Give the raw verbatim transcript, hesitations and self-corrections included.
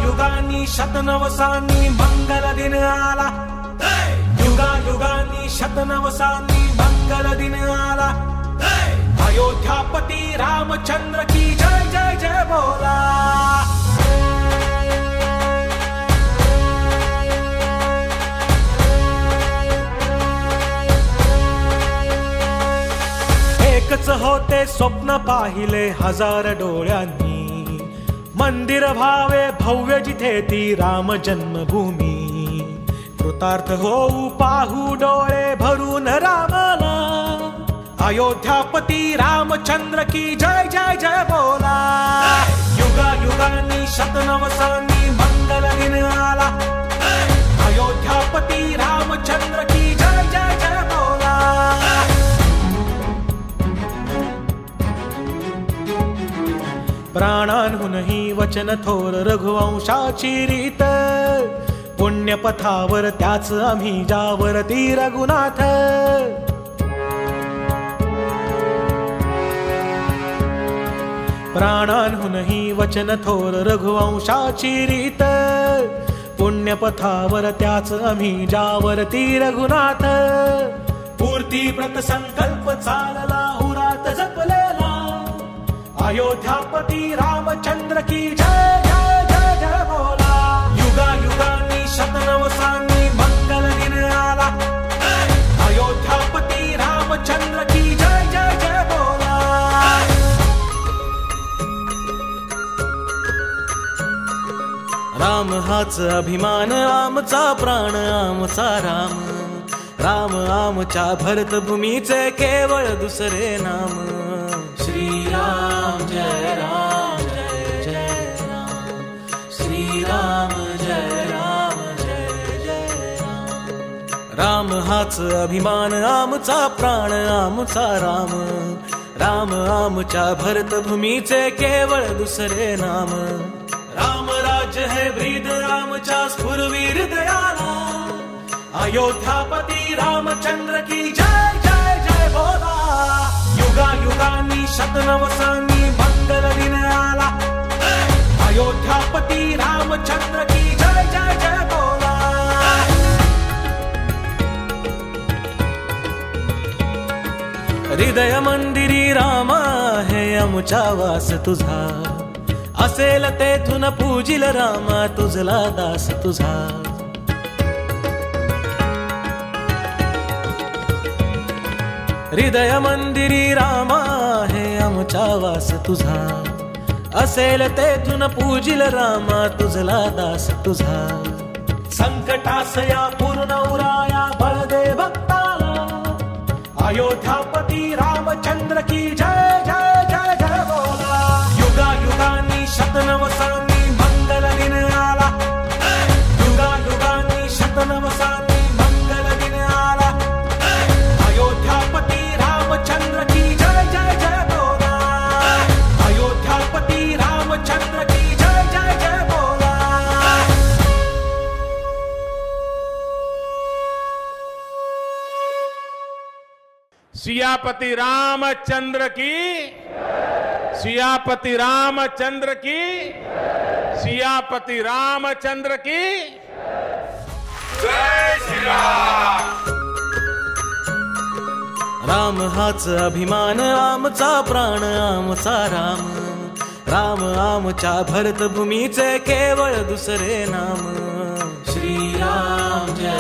युगानी शतनवसानी मंगल दिन आला, युगा युगानी शतनवसानी मंगल दिन आला। अयोध्यापति रामचंद्र की जय जय जय बोला। एकच होते स्वप्न पाहिले हजार डोळ्यांनी, मंदिर भावे भव्य जिथे ती राम जन्मभूमी। कृतार्थ होऊ पाहू डोळे भरून रामाला, अयोध्यापति रामचंद्र की जय जय जय बोला। युगा युगानी शतनवसानी मंगल दिन आला, अयोध्यापति रामचंद्र की जय जय जय बोला। प्राणांहूनही वचन थोर रघुवंशाची रीत, पुण्यपथावर त्याच आम्ही जावरती रघुनाथ। प्राणांहूनही वचन थोर रघुवंशाची रीत, पुण्यपथावर त्याच आम्ही जावरती रघुनाथ। पूर्ती व्रत संकल्प चालला उरात जपलेला, अयोध्यापति रामचंद्र की जय जय जय जय बोला। युगा युगानी शतनवसानी मंगल दिन आला, अयोध्यापति रामचंद्र की जय जय जय बोला। राम हाच अभिमान आमचा प्राण आमचा राम, राम आमच्या भरतभूमीचे केवळ दुसरे नाम। श्री राम जय राम जय जय राम, श्री राम जय राम जय जय राम। राम हाच अभिमान आमचा प्राण आमचा राम, राम आमच्या भरतभूमीचे केवळ दुसरे नाम। राम राज्य है ब्रीद रामच्या स्फुरवीर दयाला, अयोध्यापति रामचंद्र की जय जय जय बोला। युगा युगानी शतनवसानी मंगल दिन आला, अयोध्यापति रामचंद्र की जय जय जय बोला। हृदय मंदिरी रामा है आमचा वास तुझा, असेल तेथून पूजिल रामा तुझला दास तुझा। हृदय मंदिरी रामा है आमचा वास तुझा, असेल तेथून पूजिल रामा तुझला दास तुझा। संकटासया पूर्ण उराया बळदे भक्ताला, अयोध्यापति रामचंद्र की जय जय जय जय बोला। युगा युगानी शतनवसानी मंगल दिन आला, युगा युगानी शतनवसानी मंगल दिन आला, अयोध्यापति रामचंद्र की जय जय जय बोला। अयोध्यापति रामचंद्र की जय जय जय बोला। सियापति रामचंद्र की, सियापति रामचंद्र की, सियापति रामचंद्र की जय श्री राम। राम हाच अभिमान आमचा प्राण आमचा राम, राम आमच्या भरतभूमीचे केवळ दुसरे नाम। श्री राम जय